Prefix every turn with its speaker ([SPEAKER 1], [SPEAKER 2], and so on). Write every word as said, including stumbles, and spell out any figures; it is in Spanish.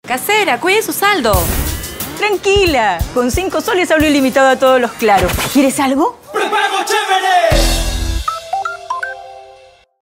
[SPEAKER 1] Casera, cuide su saldo.
[SPEAKER 2] Tranquila, con cinco soles hablo ilimitado a todos los claros. ¿Quieres algo?